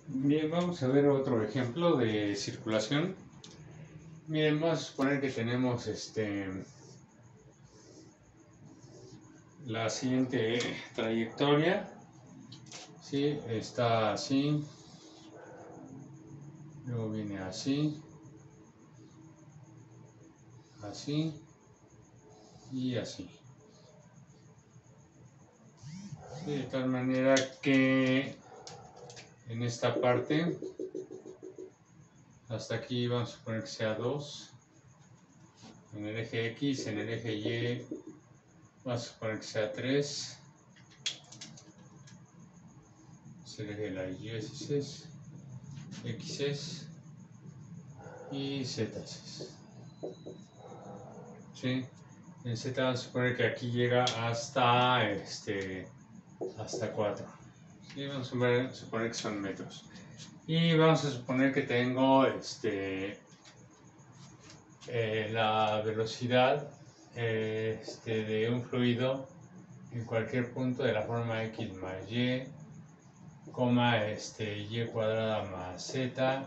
Bien, vamos a ver otro ejemplo de circulación. Miren, vamos a suponer que tenemos la siguiente trayectoria. ¿Sí? Está así, luego viene así, así y así. ¿Sí? De tal manera que en esta parte, hasta aquí vamos a suponer que sea 2. En el eje X, en el eje Y, vamos a suponer que sea 3. Es el eje de la Y, X, y Z. ¿Sí? En Z vamos a suponer que aquí llega hasta 4. ¿Sí? Vamos a suponer que son metros. Y vamos a suponer que tengo la velocidad de un fluido en cualquier punto de la forma X más Y, Y cuadrada más Z,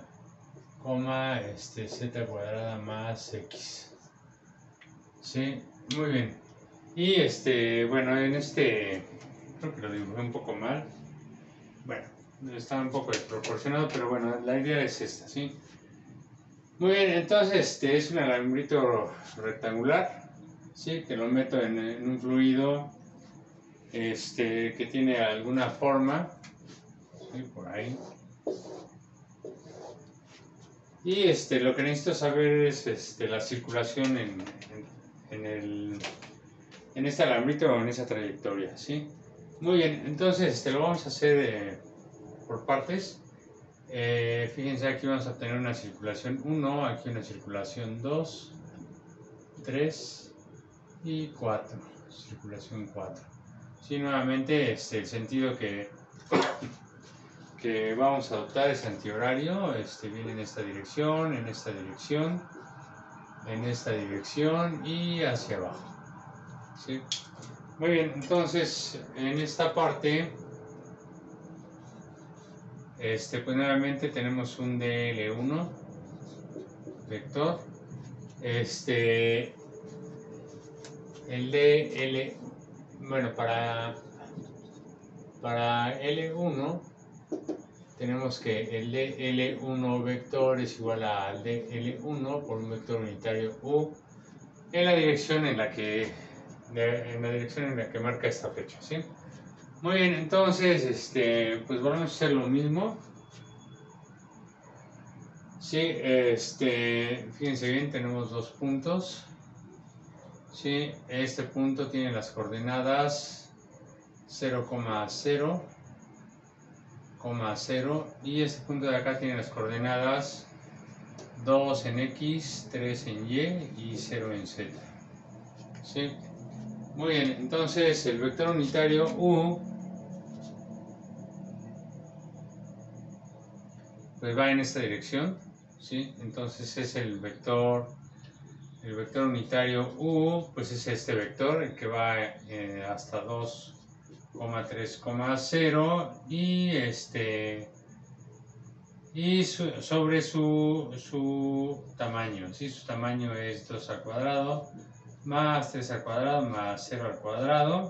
Z cuadrada más X. ¿Sí? Muy bien. Y bueno, creo que lo dibujé un poco mal. Bueno, está un poco desproporcionado, pero bueno, la idea es esta, ¿sí? Muy bien, entonces es un alambrito rectangular, ¿sí? Que lo meto en un fluido que tiene alguna forma, ¿sí? Por ahí. Y lo que necesito saber es la circulación en este alambrito o en esa trayectoria, ¿sí? Muy bien, entonces lo vamos a hacer por partes. Fíjense, aquí vamos a obtener una circulación 1, aquí una circulación 2, 3 y 4. Circulación 4. Sí, nuevamente el sentido que vamos a adoptar es antihorario. Viene en esta dirección, en esta dirección, en esta dirección y hacia abajo. ¿Sí? Muy bien, entonces en esta parte pues nuevamente tenemos un DL1 vector. El DL, bueno, para L1 tenemos que el DL1 vector es igual al DL1 por un vector unitario U en la dirección en la que marca esta flecha, ¿sí? Muy bien, entonces pues vamos a hacer lo mismo. Sí, fíjense bien, tenemos dos puntos. Sí, este punto tiene las coordenadas 0,0, 0 y este punto de acá tiene las coordenadas 2 en X, 3 en Y y 0 en Z. ¿Sí? Muy bien, entonces el vector unitario U pues va en esta dirección. ¿Sí? Entonces es el vector unitario U, pues es este vector, el que va hasta 2,3,0 y sobre su tamaño, ¿sí? Su tamaño es 2 al cuadrado más 3 al cuadrado más 0 al cuadrado,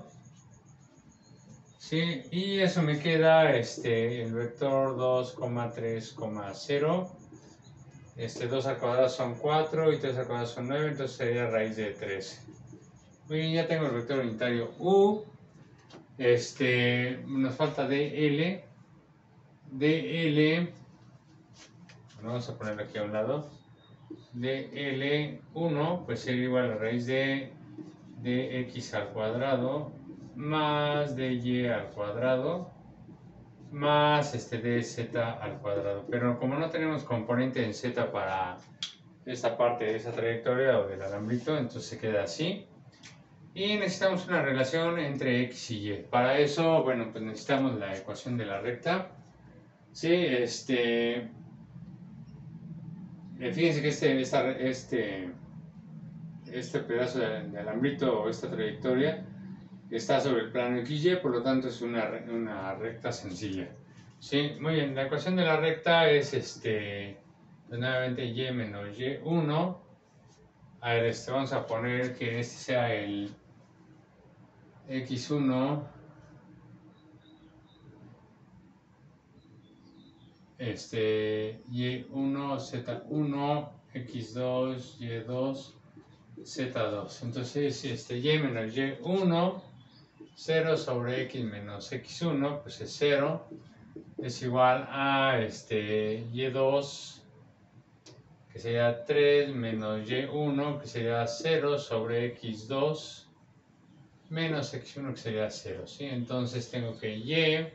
¿sí? Y eso me queda el vector 2,3,0. 2 al cuadrado son 4 y 3 al cuadrado son 9, entonces sería raíz de 13. Muy bien, ya tengo el vector unitario U. Nos falta DL. DL, vamos a ponerlo aquí a un lado. DL1 pues sería igual a la raíz de x al cuadrado más dy al cuadrado más dz al cuadrado. Pero como no tenemos componente en z para esta parte de esa trayectoria o del alambrito, entonces se queda así. Y necesitamos una relación entre x y y. Para eso, bueno, pues necesitamos la ecuación de la recta. Sí, fíjense que este pedazo de alambrito o esta trayectoria está sobre el plano XY, por lo tanto es una recta sencilla. Sí, muy bien. La ecuación de la recta es pues nuevamente y menos y1. A ver, vamos a poner que este sea el x1, y1, z1, x2, y2, z2. Entonces, y menos y1, 0 sobre x menos x1, pues es 0, es igual a y2, que sería 3, menos y1, que sería 0 sobre x2, menos x1, que sería 0, ¿sí? Entonces tengo que y,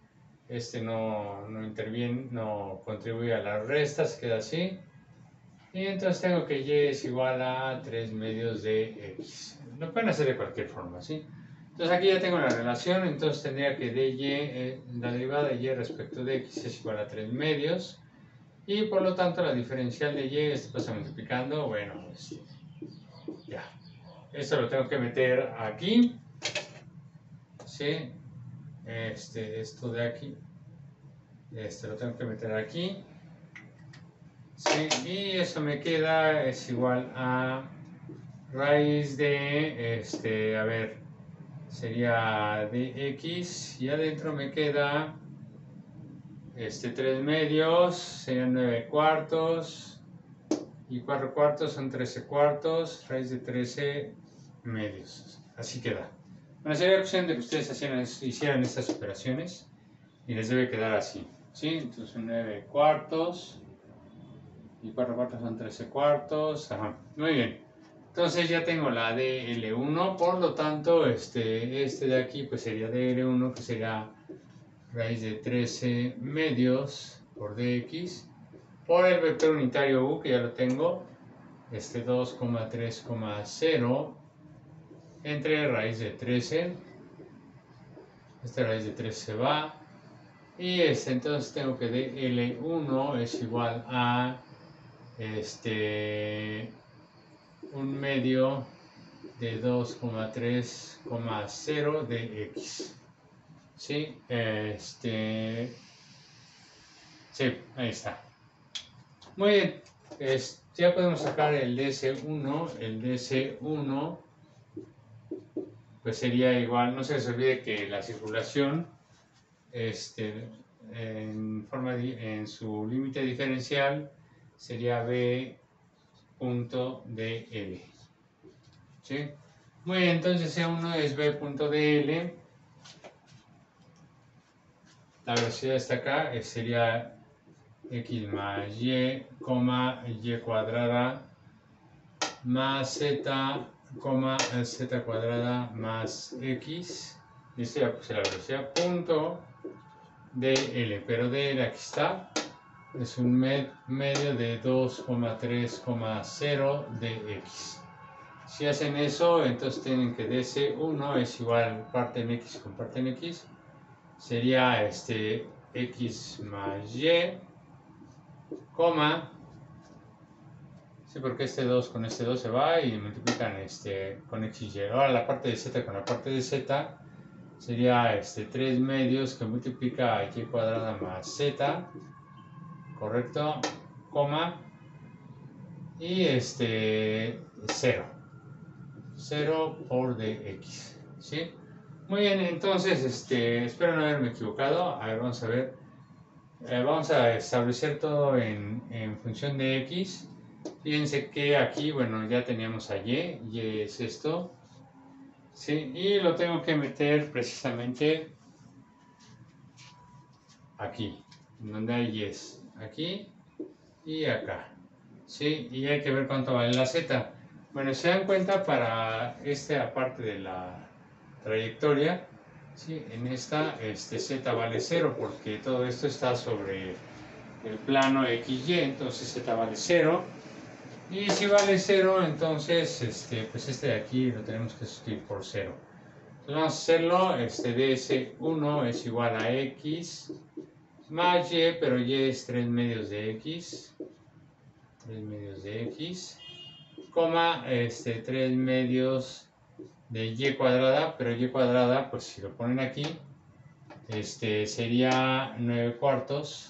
no interviene, no contribuye a las restas, queda así. Y entonces tengo que y es igual a 3 medios de x. Lo pueden hacer de cualquier forma, ¿sí? Entonces aquí ya tengo la relación, entonces tendría que la derivada de y respecto de x es igual a 3 medios. Y por lo tanto la diferencial de y, pasa multiplicando, bueno, ya. Esto lo tengo que meter aquí, ¿sí? Esto de aquí, lo tengo que meter aquí, ¿sí? Y eso me queda, es igual a raíz de, a ver, sería de x, y adentro me queda 3 medios, serían 9 cuartos, y 4 cuartos son 13 cuartos, raíz de 13 medios. Así queda. Bueno, sería cuestión de que ustedes hicieran estas operaciones y les debe quedar así, ¿sí? Entonces 9 cuartos y 4 cuartos son 13 cuartos. Ajá, muy bien. Entonces ya tengo la dl1, por lo tanto de aquí pues sería dl1, que sería raíz de 13 medios por dx, por el vector unitario u, que ya lo tengo, 2,3,0 entre raíz de 13. Esta raíz de 13 se va. Y entonces tengo que dl1 es igual a 1 medio de 2,3,0 de x. ¿Sí? Sí, ahí está. Muy bien. Ya podemos sacar el ds1. El ds1 pues sería igual, no se les olvide que la circulación en su límite diferencial sería b punto dl. ¿Sí? Muy bien, entonces C1 es b punto dl. La velocidad está acá, sería x más y, y cuadrada más z, z cuadrada más x. Y esto ya puse la velocidad, punto dl, pero dl aquí está, es un medio de 2,3,0 de x. Si hacen eso, entonces tienen que ds1 es igual parte en x con parte en x, sería x más y, coma, sí, porque 2 con 2 se va y multiplican con x y. Ahora la parte de z con la parte de z sería 3 medios que multiplica y cuadrada más z, correcto, coma, y 0. 0 por dx, ¿sí? Muy bien, entonces, espero no haberme equivocado. A ver, vamos a ver. Vamos a establecer todo en función de x. Fíjense que aquí, bueno, ya teníamos a y es esto, ¿sí? Y lo tengo que meter precisamente aquí, donde hay y, aquí y acá, ¿sí? Y hay que ver cuánto vale la z. Bueno, se dan cuenta para esta parte de la trayectoria, ¿sí? En esta z vale 0 porque todo esto está sobre el plano XY, entonces z vale 0. Y si vale 0, entonces pues de aquí lo tenemos que sustituir por 0. Entonces vamos a hacerlo, ds1 es igual a x más y, pero y es 3 medios de x, 3 medios de x, coma 3 medios de y cuadrada, pero y cuadrada, pues si lo ponen aquí, sería 9 cuartos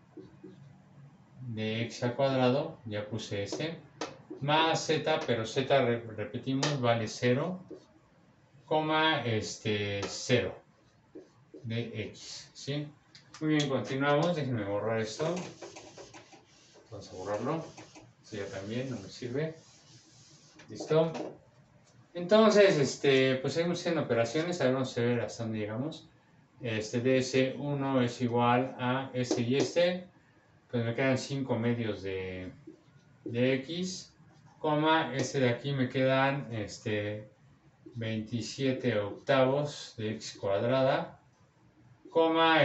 de x al cuadrado, ya puse más z, pero z repetimos vale 0, coma 0 de x, ¿sí? Muy bien, continuamos, déjenme borrar esto, vamos a borrarlo, esto ya también no me sirve, listo. Entonces, pues seguimos haciendo operaciones, a ver, vamos a ver hasta dónde llegamos. ds1 es igual a y pues me quedan 5 medios de x, coma, de aquí me quedan 27 octavos de x cuadrada, coma,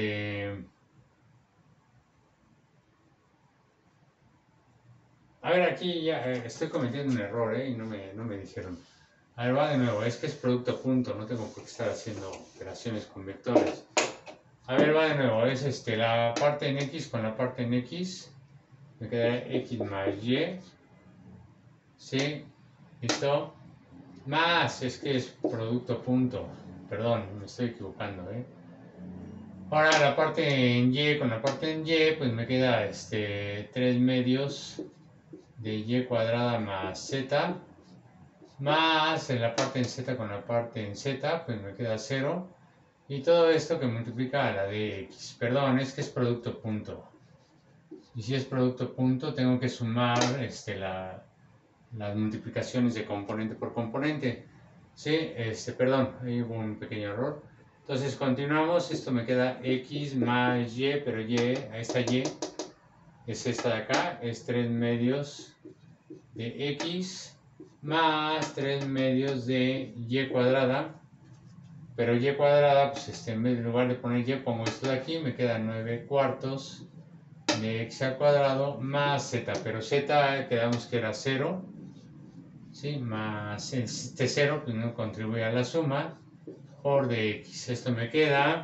a ver, aquí ya estoy cometiendo un error, y no me dijeron. A ver, va de nuevo, es que es producto punto, no tengo por qué estar haciendo operaciones con vectores. A ver, va de nuevo, es la parte en x con la parte en x, me queda x más y, ¿sí? ¿Listo? Más, es que es producto punto, perdón, me estoy equivocando, Ahora la parte en y con la parte en y, pues me queda 3 medios de y cuadrada más z, más en la parte en z con la parte en z, pues me queda 0. Y todo esto que multiplica a la de x. Perdón, es que es producto punto. Y si es producto punto, tengo que sumar las multiplicaciones de componente por componente. Sí, perdón, ahí hubo un pequeño error. Entonces continuamos, esto me queda x más y, pero y, esta y es esta de acá, es 3 medios de x más 3 medios de y cuadrada, pero y cuadrada, pues en lugar de poner y pongo esto de aquí, me queda 9 cuartos de x al cuadrado más z, pero z quedamos que era 0, ¿sí? Más 0, pues no contribuye a la suma, por de x. Esto me queda,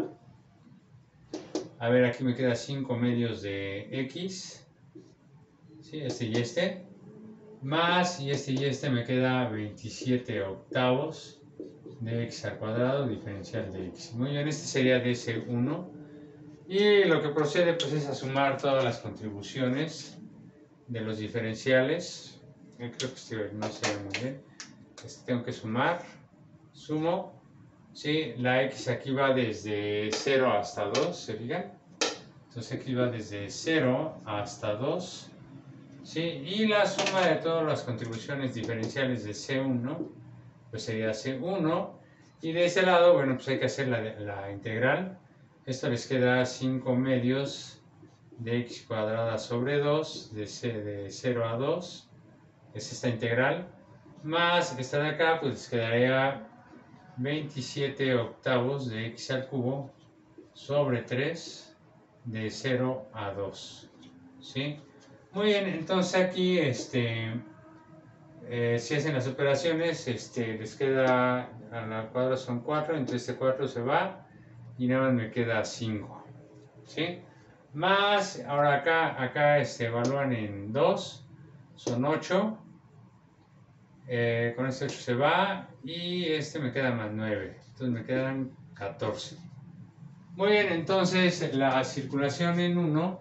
a ver, aquí me queda 5 medios de x, ¿sí? Y más, y me queda 27 octavos de x al cuadrado, diferencial de x. Muy bien, este sería ds1. Y lo que procede pues es a sumar todas las contribuciones de los diferenciales. Creo que no se ve muy bien. Tengo que sumar, sumo, ¿sí? La x aquí va desde 0 hasta 2, ¿se fijan? Entonces aquí va desde 0 hasta 2, ¿sí? Y la suma de todas las contribuciones diferenciales de C1, pues sería C1. Y de ese lado, bueno, pues hay que hacer la integral. Esto les queda 5 medios de x cuadrada sobre 2, de 0 a 2, es esta integral, más esta de acá, pues les quedaría 27 octavos de x al cubo sobre 3, de 0 a 2, ¿sí? Muy bien, entonces aquí, si hacen las operaciones, les queda, a la cuadra son 4, entre este 4 se va, y nada más me queda 5, ¿sí? Más, ahora acá evalúan en 2, son 8, con este 8 se va, y me queda más 9, entonces me quedan 14. Muy bien, entonces la circulación en 1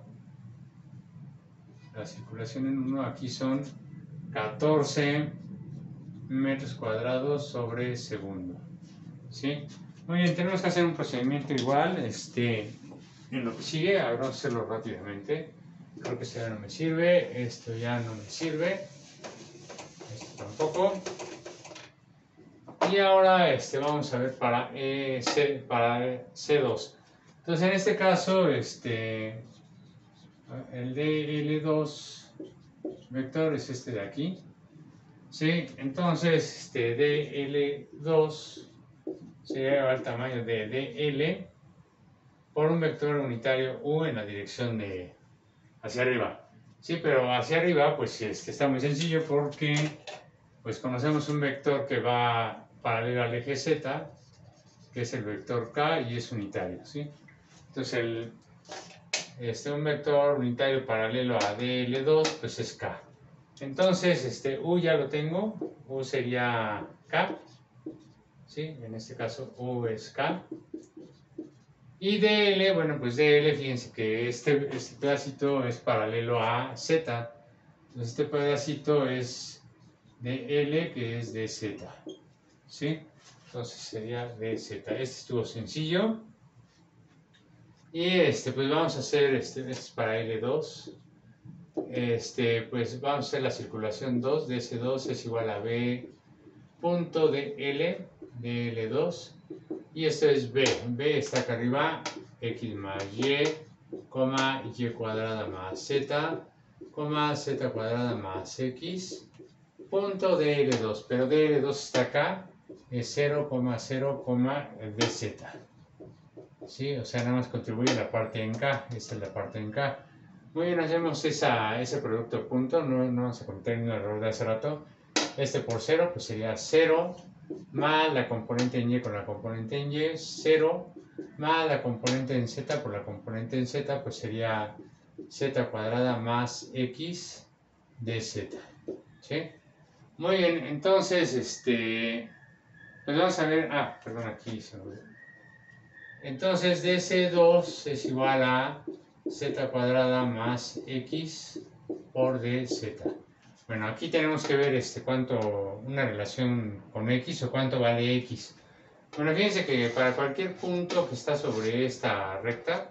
aquí son 14 metros cuadrados sobre segundo, ¿sí? Muy bien, tenemos que hacer un procedimiento igual, en lo que sigue, ahora vamos a hacerlo rápidamente. Creo que esto ya no me sirve, esto ya no me sirve, esto tampoco. Y ahora vamos a ver para C2. Entonces en este caso, el DL2 vector es este de aquí, ¿sí? Entonces DL2 se lleva al tamaño de DL por un vector unitario U en la dirección de hacia arriba. Sí, pero hacia arriba pues está muy sencillo porque pues conocemos un vector que va paralelo al eje Z, que es el vector K y es unitario, ¿sí? Entonces un vector unitario paralelo a DL2 pues es K. Entonces U ya lo tengo, U sería K, ¿sí? En este caso U es K. Y DL, bueno, pues DL, fíjense que este pedacito es paralelo a Z. Entonces este pedacito es DL, que es DZ. ¿Sí? Entonces sería DZ. Este estuvo sencillo. Y pues vamos a hacer, este es para L2. Pues vamos a hacer la circulación 2. DS2 es igual a B punto de L, de L2. Y esto es B. B está acá arriba. X más Y, coma Y cuadrada más Z, coma Z cuadrada más X, punto DL2. Pero DL2 está acá. Es 0,0, DZ. ¿Sí? O sea, nada más contribuye la parte en K. Esta es la parte en K. Muy bien, hacemos ese producto punto. No vamos a cometer ningún error de hace rato. Este por 0, pues sería 0 más la componente en Y con la componente en Y, 0 más la componente en Z por la componente en Z, pues sería Z cuadrada más X de Z. ¿Sí? Muy bien, entonces, pues vamos a ver, perdón, aquí se me olvidó. Entonces, DC2 es igual a Z cuadrada más X por DZ. Bueno, aquí tenemos que ver una relación con X o cuánto vale X. Bueno, fíjense que para cualquier punto que está sobre esta recta,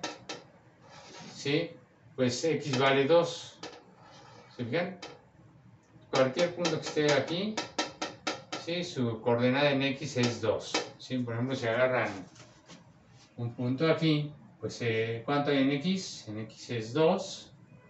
¿sí? Pues X vale 2. ¿Se fijan? Cualquier punto que esté aquí, ¿sí? Su coordenada en X es 2. ¿Sí? Por ejemplo, si agarran un punto aquí, pues ¿cuánto hay en X? En X es 2.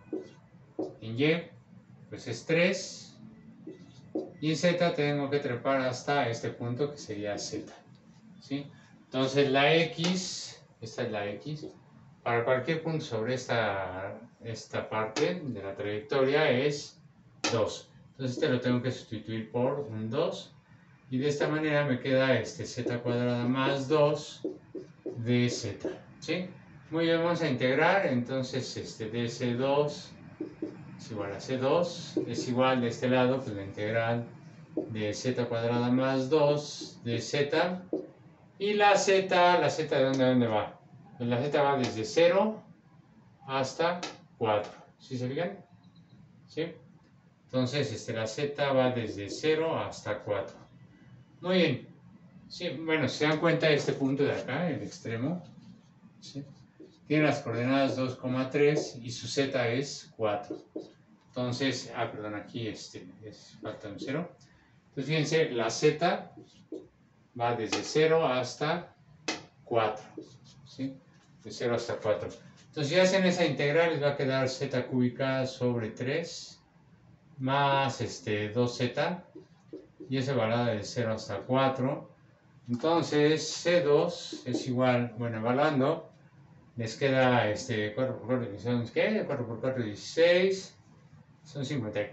En Y, pues es 3. Y en Z tengo que trepar hasta este punto que sería Z. ¿Sí? Entonces la X, esta es la X, para cualquier punto sobre esta parte de la trayectoria es 2. Entonces lo tengo que sustituir por un 2. Y de esta manera me queda Z cuadrada más 2 dz. ¿Sí? Muy bien, vamos a integrar. Entonces dc2 es igual a c2. Es igual de este lado, pues la integral de z cuadrada más 2 de z. Y la z ¿de dónde va? Pues la z va desde 0 hasta 4. ¿Sí se fijan? ¿Sí? Entonces la z va desde 0 hasta 4. Muy bien. Sí, bueno, si se dan cuenta de este punto de acá, el extremo, ¿sí? Tiene las coordenadas 2,3 y su z es 4. Entonces, perdón, aquí falta un 0. Entonces, fíjense, la z va desde 0 hasta 4. ¿Sí? De 0 hasta 4. Entonces, si hacen esa integral, les va a quedar z cúbica sobre 3 más 2z, y esa va de 0 hasta 4. Entonces, C2 es igual, bueno, evaluando, les queda 4 por 4, son, ¿qué? 4 por 4, 16, son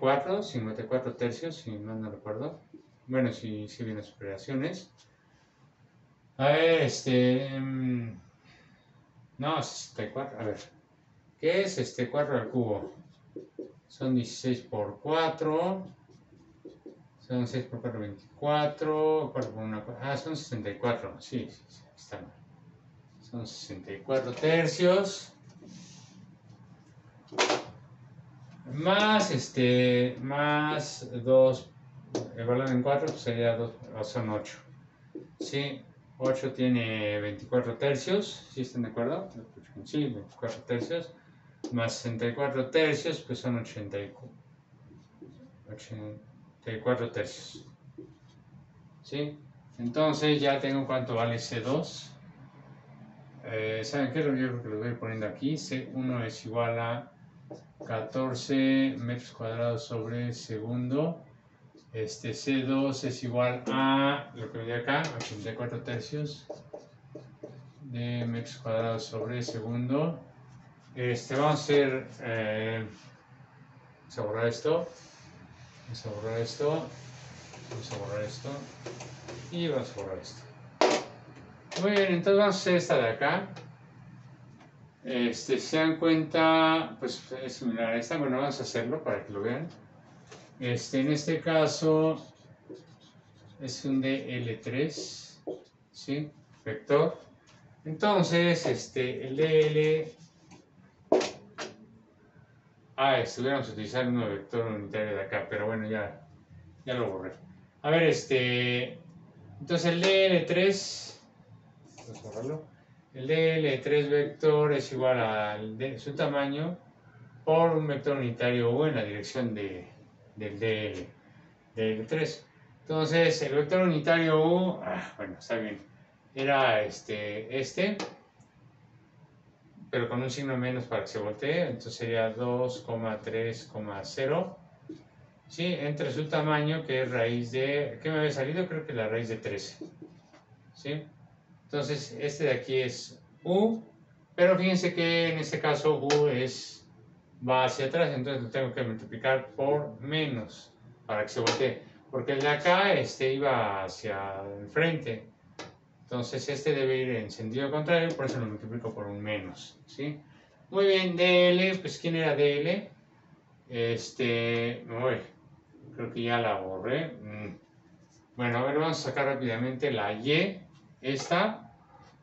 54 tercios, si mal no recuerdo. Bueno, si bien las operaciones. A ver, no, 64, a ver, ¿qué es 4 al cubo? Son 16 por 4, son 6 por 4, 24, 4 por 1, son 64, sí, está mal. Son 64 tercios. Más, más 2, el valor en 4 pues sería 2, son 8. Sí, 8 tiene 24 tercios, ¿sí están de acuerdo? Sí, 24 tercios. Más 64 tercios, pues son 84 tercios. ¿Sí? Entonces ya tengo cuánto vale C2. ¿Saben qué? Yo creo que lo voy poniendo aquí. C1 es igual a 14 metros cuadrados sobre segundo. C2 es igual a lo que ve acá, 84 tercios de metros cuadrados sobre segundo. Vamos a hacer, vamos a borrar esto, vamos a borrar esto, vamos a borrar esto y vamos a borrar esto. Muy bien, entonces vamos a hacer esta de acá. Si se dan cuenta, pues es similar a esta. Bueno, vamos a hacerlo para que lo vean. En este caso es un DL3, ¿sí? Vector. Entonces, el DL... estuviéramos utilizando un vector unitario de acá, pero bueno, ya lo borré. A ver, entonces el DL3, vamos a borrarlo. El DL3 vector es igual al de su tamaño por un vector unitario U en la dirección del DL3. Entonces, el vector unitario U, bueno, está bien, era pero con un signo menos para que se voltee, entonces sería 2,3,0, ¿sí? Entre su tamaño, que es raíz de, ¿qué me había salido? Creo que la raíz de 13, ¿sí? Entonces, este de aquí es U, pero fíjense que en este caso U va hacia atrás, entonces lo tengo que multiplicar por menos para que se voltee, porque el de acá iba hacia el frente, entonces este debe ir en sentido contrario, por eso lo multiplico por un menos, ¿sí? Muy bien, DL, pues ¿quién era DL? Creo que ya la borré. Bueno, a ver, vamos a sacar rápidamente la Y, esta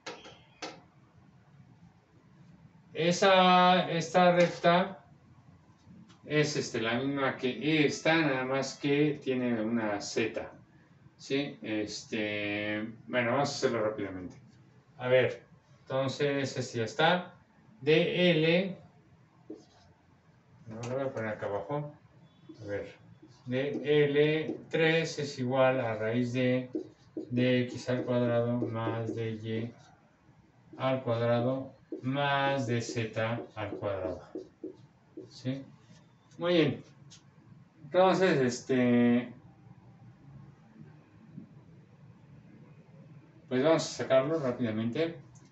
recta es la misma que esta, nada más que tiene una Z, ¿sí? Bueno, vamos a hacerlo rápidamente. A ver, entonces ya está. DL, no lo voy a poner acá abajo. A ver, DL3 es igual a raíz de x al cuadrado más de y al cuadrado más de z al cuadrado. ¿Sí? Muy bien. Entonces, pues vamos a sacarlo rápidamente.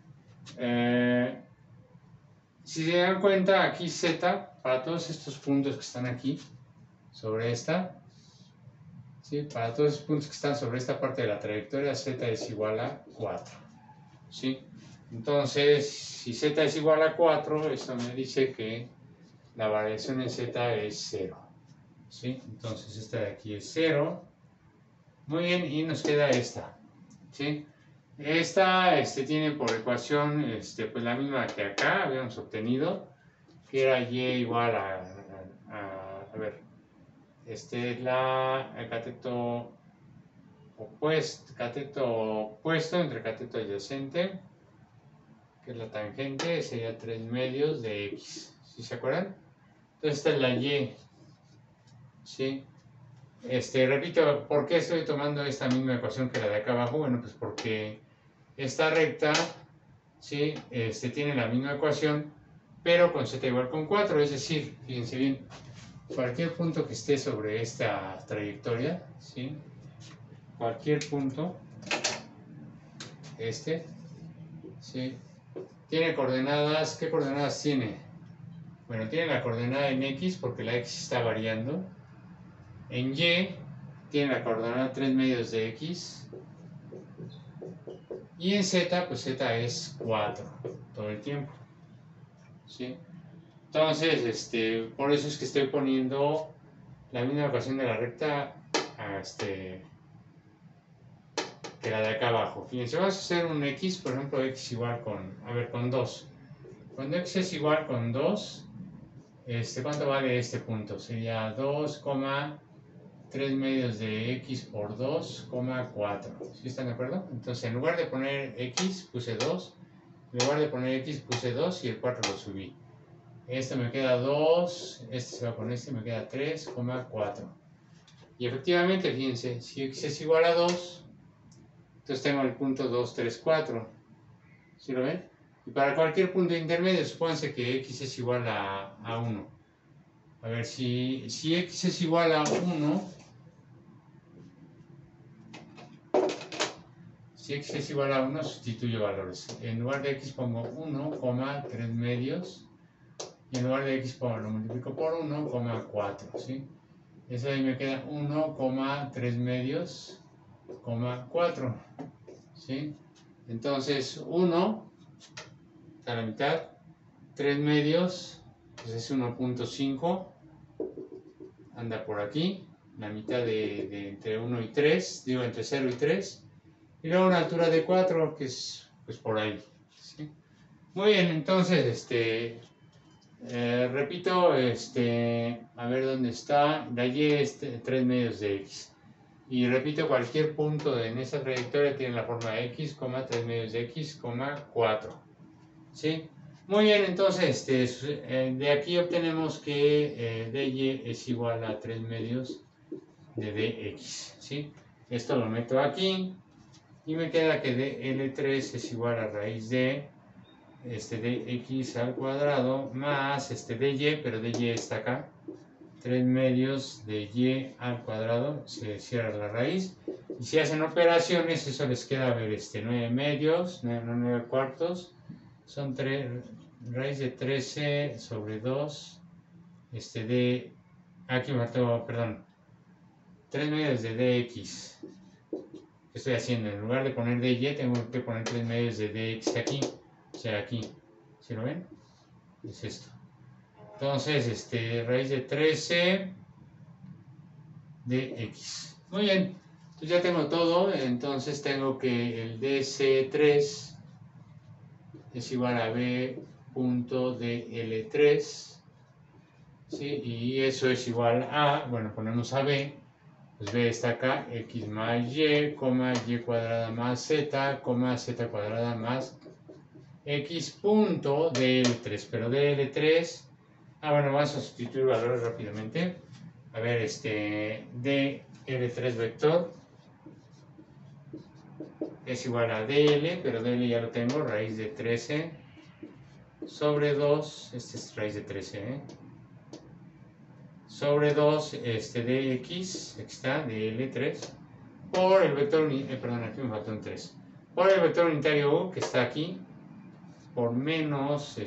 Si se dan cuenta, aquí z, para todos estos puntos que están aquí, sobre esta, ¿sí? Para todos los puntos que están sobre esta parte de la trayectoria, z es igual a 4. ¿Sí? Entonces, si z es igual a 4, esto me dice que la variación en z es 0. ¿Sí? Entonces, esta de aquí es 0. Muy bien, y nos queda esta. ¿Sí? Esta tiene por ecuación pues la misma que acá habíamos obtenido, que era y igual a ver, es el cateto opuesto entre cateto adyacente, que es la tangente, sería 3 medios de x. ¿Sí se acuerdan? Entonces esta es la y. ¿Sí? Repito, ¿por qué estoy tomando esta misma ecuación que la de acá abajo? Bueno, pues porque esta recta, ¿sí? Tiene la misma ecuación, pero con z igual con 4, es decir, fíjense bien, cualquier punto que esté sobre esta trayectoria, ¿sí? Cualquier punto, ¿sí? Tiene coordenadas, ¿qué coordenadas tiene? Bueno, tiene la coordenada en x porque la x está variando. En y tiene la coordenada 3 medios de x. Y en z, pues z es 4 todo el tiempo. ¿Sí? Entonces, por eso es que estoy poniendo la misma ecuación de la recta que la de acá abajo. Fíjense, vamos a hacer un x, por ejemplo, x igual con 2. Cuando x es igual con 2, ¿cuánto vale este punto? Sería 2,3 medios de x por 2,4. ¿Sí están de acuerdo? Entonces, en lugar de poner x, puse 2. En lugar de poner x, puse 2 y el 4 lo subí. Este me queda 2, este se va con este, me queda 3,4. Y efectivamente, fíjense, si x es igual a 2, entonces tengo el punto 2, 3, 4. ¿Sí lo ven? Y para cualquier punto intermedio, supónganse que x es igual a 1. A ver, si x es igual a 1, si x es igual a 1, sustituyo valores. En lugar de x pongo 1,3 medios. Y en lugar de x lo multiplico por 1,4. ¿Sí? Eso ahí me queda 1,3 medios, 4. ¿Sí? Entonces 1 a la mitad, 3 medios, pues es 1,5, anda por aquí, la mitad de entre 1 y 3, digo entre 0 y 3, y luego una altura de 4, que es pues por ahí, Muy bien, entonces, repito, a ver dónde está, la y es 3 medios de x. Y repito, cualquier punto en esta trayectoria tiene la forma de x, 3 medios de x, 4. ¿Sí? Muy bien, entonces, de aquí obtenemos que dy es igual a 3 medios de dx. ¿Sí? Esto lo meto aquí y me queda que dl3 es igual a raíz de dx al cuadrado más dy, pero dy está acá, 3 medios de y al cuadrado, se cierra la raíz. Y si hacen operaciones, eso les queda, a ver, 9 medios, 9 cuartos, son 3, raíz de 13 sobre 2, aquí me faltó, perdón, 3 medios de dx. ¿Qué estoy haciendo? En lugar de poner dy, tengo que poner 3 medios de dx aquí, o sea, aquí. ¿Sí lo ven? Es esto. Entonces, raíz de 13 de x. Muy bien. Entonces ya tengo todo. Entonces tengo que el dc3 es igual a b punto dl3. ¿Sí? Y eso es igual a, bueno, ponemos a b. Pues b está acá, x más y, coma y cuadrada más z, coma z cuadrada más x punto dl3. Pero dl3... bueno, vamos a sustituir valores rápidamente. A ver, dl3 vector es igual a dl, pero dl ya lo tengo, raíz de 13 sobre 2, es raíz de 13, sobre 2, dx, aquí está, dl3, por el vector, perdón, aquí me faltó un 3, por el vector unitario u, que está aquí, por menos,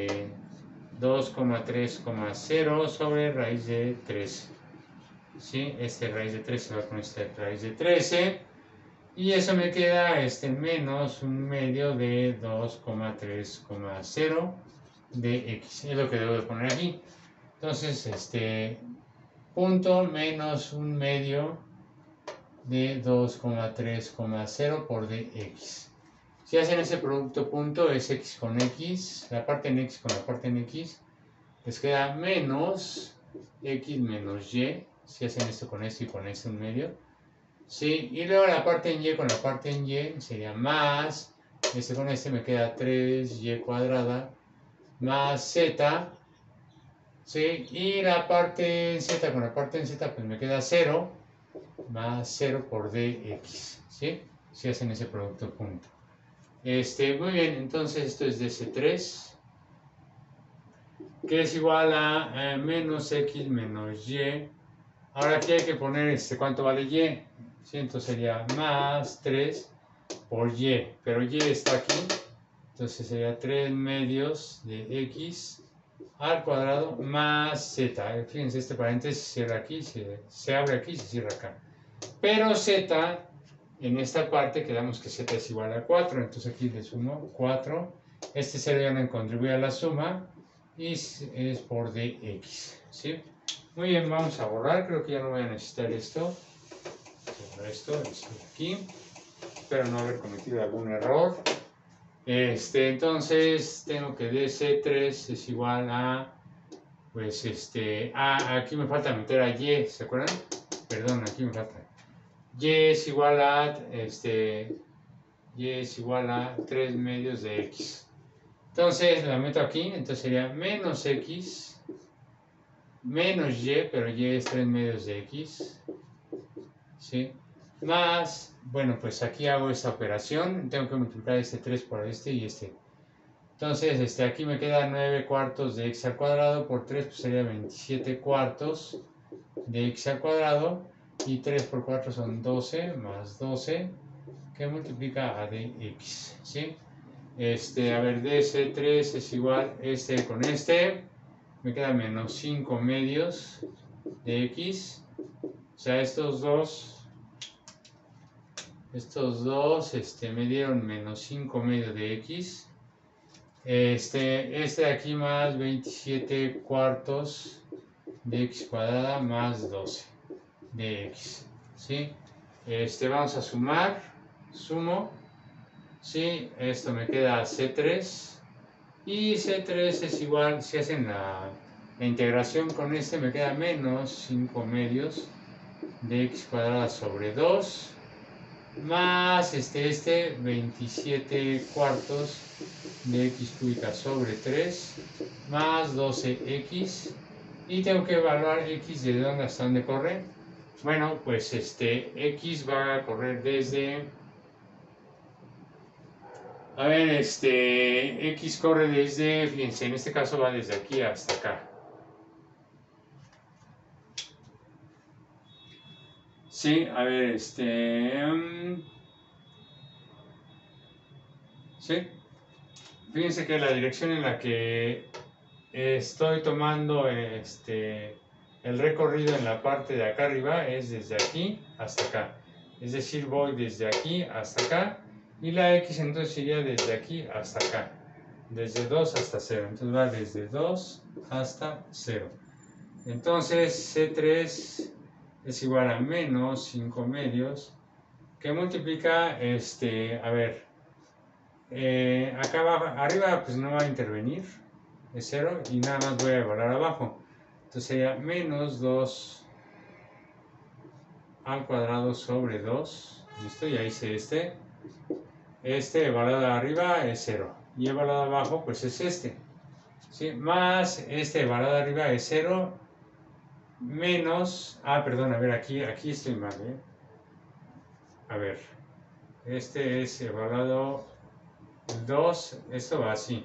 2,3,0 sobre raíz de 13. ¿Sí? Raíz de 13 va con raíz de 13. Y eso me queda menos un medio de 2,3,0 de x. Es lo que debo de poner aquí. Entonces, punto menos un medio de 2,3,0 por dx. Si hacen ese producto punto, es x con x, la parte en x con la parte en x, les queda menos x menos y. Si hacen esto con esto y con esto en medio. ¿Sí? Y luego la parte en y con la parte en y sería más, con me queda 3y cuadrada más z. ¿Sí? Y la parte en z con la parte en z pues me queda 0 más 0 por dx. ¿Sí? Si hacen ese producto punto. Muy bien, entonces esto es dc3, que es igual a menos x menos y. Ahora aquí hay que poner cuánto vale y. ¿Sí? Entonces sería más 3 por y, pero y está aquí, entonces sería 3 medios de x al cuadrado más z. Fíjense, este paréntesis se cierra aquí, se abre aquí y se cierra acá. Pero z, en esta parte quedamos que z es igual a 4, entonces aquí le sumo 4. Este 0 ya no contribuye a la suma y es por dx. ¿Sí? Muy bien, vamos a borrar, creo que ya no voy a necesitar esto. Esto aquí. Espero no haber cometido algún error. Entonces tengo que dc3 es igual a, pues aquí me falta meter a y, ¿se acuerdan? Perdón, aquí me falta. Y es igual a, y es igual a 3 medios de x. Entonces la meto aquí, entonces sería menos x menos y, pero y es 3 medios de x, ¿sí? Más, bueno, pues aquí hago esta operación, tengo que multiplicar este 3 por este y este. Entonces, aquí me queda 9 cuartos de x al cuadrado por 3, pues sería 27 cuartos de x al cuadrado, y 3 por 4 son 12, más 12, que multiplica a dx, ¿sí? A ver, dc3 es igual con me queda menos 5 medios de x, o sea, estos dos, me dieron menos 5 medios de x. De aquí más 27 cuartos de x cuadrada más 12 de x. ¿Sí? Vamos a sumar. Sumo. ¿Sí? Esto me queda c3 Y C3 es igual, si hacen la integración con este, me queda menos 5 medios de x cuadrada sobre 2 más este 27 cuartos de x cúbica sobre 3 más 12x, y tengo que evaluar x de dónde hasta dónde corre. Bueno, pues x va a correr desde, a ver, x corre desde, fíjense, en este caso va desde aquí hasta acá. Sí, a ver, sí, fíjense que la dirección en la que estoy tomando el recorrido en la parte de acá arriba es desde aquí hasta acá. Es decir, voy desde aquí hasta acá, y la x entonces iría desde aquí hasta acá. Desde 2 hasta 0. Entonces va desde 2 hasta 0. Entonces C3 es igual a menos 5 medios, que multiplica, a ver, acá abajo, arriba pues no va a intervenir, es 0, y nada más voy a evaluar abajo. Entonces sería menos 2 al cuadrado sobre 2, listo, y ahí hice evaluado arriba es 0, y evaluado abajo pues es ¿sí? Más evaluado arriba es 0, menos, perdón, a ver, aquí estoy mal, a ver, es evaluado 2, esto va así.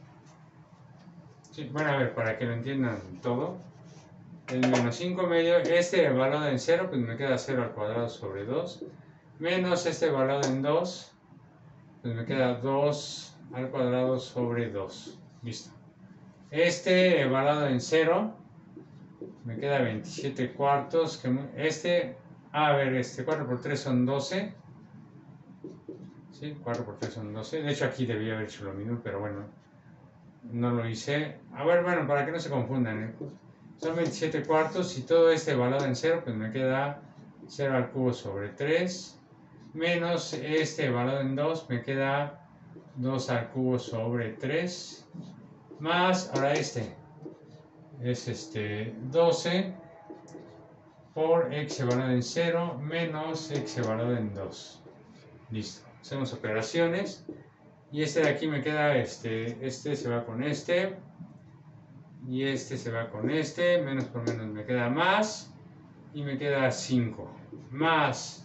Sí, bueno, a ver, para que lo entiendan todo, el menos 5 medio, evaluado en 0, pues me queda 0 al cuadrado sobre 2, menos evaluado en 2, pues me queda 2 al cuadrado sobre 2, listo. Evaluado en 0, me queda 27 cuartos, a ver, 4 por 3 son 12, ¿sí? 4 por 3 son 12, de hecho aquí debía haber hecho lo mismo, pero bueno, no lo hice. A ver, bueno, para que no se confundan, son 27 cuartos, y todo evaluado en 0, pues me queda 0 al cubo sobre 3, menos evaluado en 2, me queda 2 al cubo sobre 3, más, ahora es 12 por x evaluado en 0 menos x evaluado en 2. Listo. Hacemos operaciones. Y de aquí me queda, este se va con y se va con menos por menos me queda más, y me queda 5, más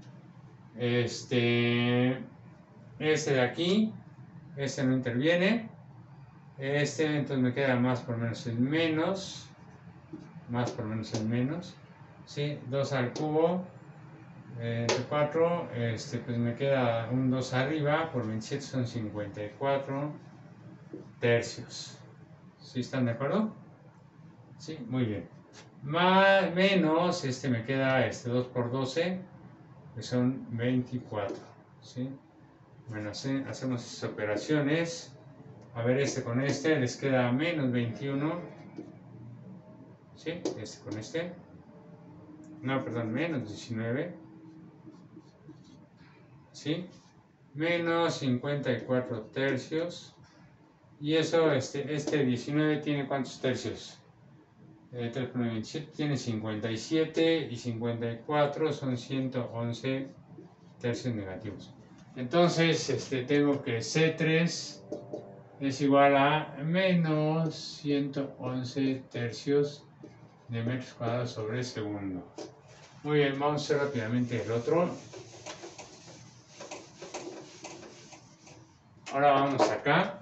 de aquí, no interviene, entonces me queda más por menos el menos, más por menos el menos, ¿sí? 2 al cubo, entre 4, pues me queda un 2 arriba, por 27 son 54 tercios. ¿Sí están de acuerdo? Sí, muy bien. Más, menos, me queda 2 por 12, que son 24. ¿Sí? Bueno, hacemos esas operaciones. A ver, con les queda menos 21. ¿Sí? Con no, perdón, menos 19. ¿Sí? Menos 54 tercios. Y eso, 19 tiene ¿cuántos tercios? 3 por 27 tiene 57, y 54 son 111 tercios negativos. Entonces, tengo que C3 es igual a menos 111 tercios de metros cuadrados sobre segundo. Muy bien, vamos a hacer rápidamente el otro. Ahora vamos acá.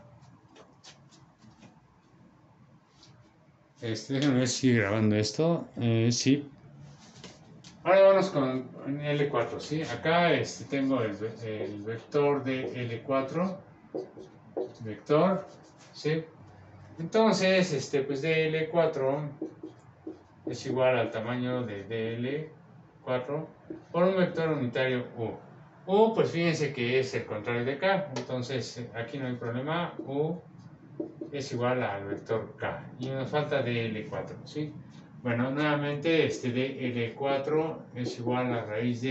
Déjenme ver si sigue grabando esto. Sí. Ahora vamos con L4, ¿sí? Acá tengo el vector de L4. Vector, ¿sí? Entonces, pues DL4 es igual al tamaño de DL4 por un vector unitario U. U, pues fíjense que es el contrario de K, entonces aquí no hay problema, U es igual al vector K, y nos falta DL4, ¿sí? Bueno, nuevamente DL4 es igual a raíz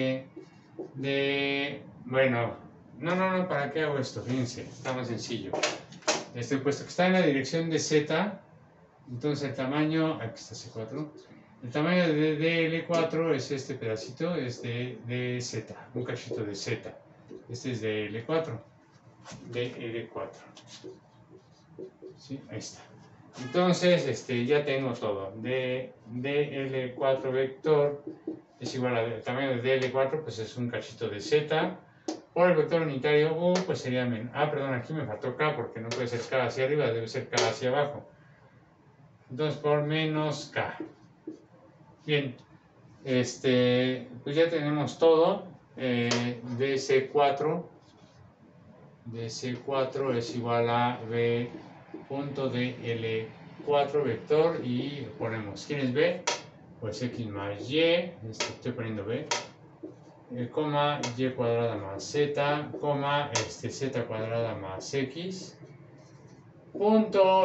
bueno, no, ¿para qué hago esto? Fíjense, está más sencillo. puesto que está en la dirección de Z, entonces el tamaño, aquí está C4, el tamaño de DL4 es este pedacito, es de Z, un cachito de Z. Este es de L4, de L4. ¿Sí? Ahí está. Entonces, ya tengo todo. De L4 vector es igual al tamaño de DL4, pues es un cachito de Z. Por el vector unitario U, pues sería menos. Ah, perdón, aquí me faltó K, porque no puede ser K hacia arriba, debe ser K hacia abajo. Entonces, por menos K. Bien, pues ya tenemos todo. DC4 es igual a B punto de L4 vector y ponemos, ¿quién es B? Pues X más Y, estoy poniendo B, coma Y cuadrada más Z, coma Z cuadrada más X, punto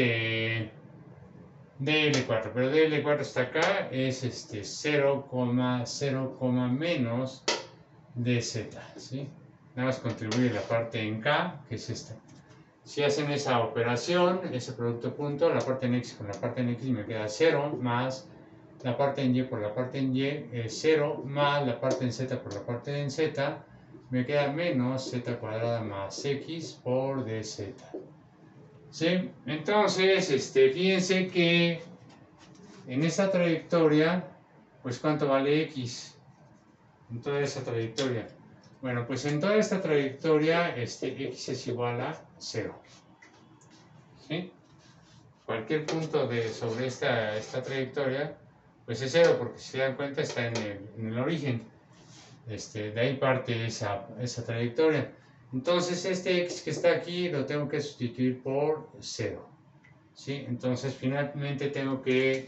DL4, pero DL4 está acá, es 0, menos DZ, ¿sí? Nada más contribuye la parte en K, que es esta. Si hacen esa operación, ese producto punto, la parte en X con la parte en X me queda 0, más la parte en Y por la parte en Y es 0, más la parte en Z por la parte en Z, me queda menos Z cuadrada más X por DZ. ¿Sí? Entonces, fíjense que en esta trayectoria, pues ¿cuánto vale X? En toda esa trayectoria. Bueno, pues en toda esta trayectoria, X es igual a 0. ¿Sí? Cualquier punto sobre esta trayectoria, pues es 0, porque si se dan cuenta está en el origen. De ahí parte esa trayectoria. Entonces este X que está aquí lo tengo que sustituir por 0. ¿Sí? Entonces finalmente tengo que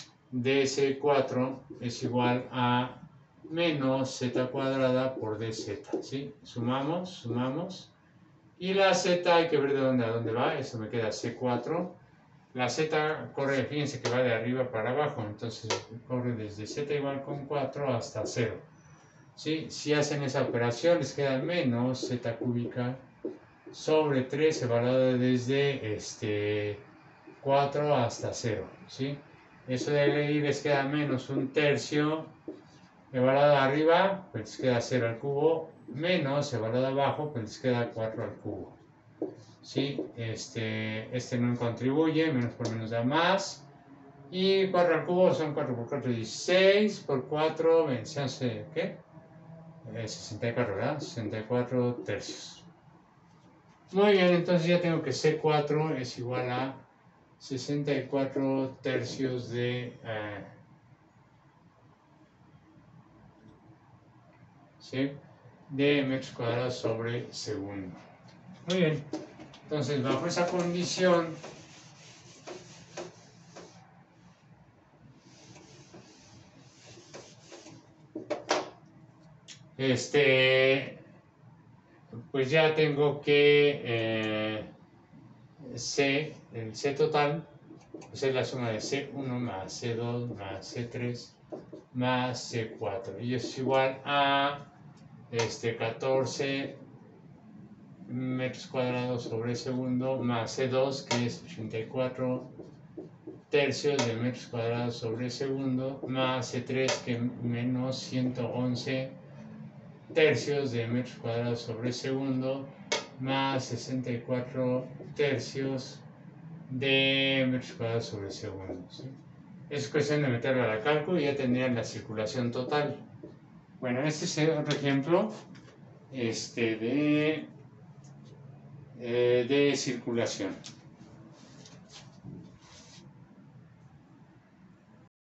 ds4 es igual a menos z cuadrada por dz, ¿sí? Sumamos, y la z hay que ver a dónde va, eso me queda c4, la z corre, fíjense que va de arriba para abajo, entonces corre desde z igual con 4 hasta 0, ¿sí? Si hacen esa operación les queda menos z cúbica sobre 3 evaluado desde 4 hasta 0, ¿sí? Eso de ahí les queda menos un tercio evaluado arriba, pues les queda 0 al cubo, menos evaluado abajo, pues les queda 4 al cubo. ¿Sí? No contribuye, menos por menos da más. Y 4 al cubo son 4 por 4, 16, por 4, se hace, ¿qué? 64, ¿verdad? 64 tercios. Muy bien, entonces ya tengo que C4 es igual a 64 tercios de... ¿sí? De metros cuadrados sobre segundo. Muy bien, entonces bajo esa condición, pues ya tengo que el C total, pues es la suma de C1 más C2 más C3 más C4, y es igual a 14 metros cuadrados sobre segundo más C2, que es 84 tercios de metros cuadrados sobre segundo, más C3, que menos 111 tercios de metros cuadrados sobre segundo, más 64 tercios de metros cuadrados sobre segundo, ¿sí? Es cuestión de meterlo a la cálculo y ya tendrían la circulación total. Bueno, este es otro ejemplo de circulación.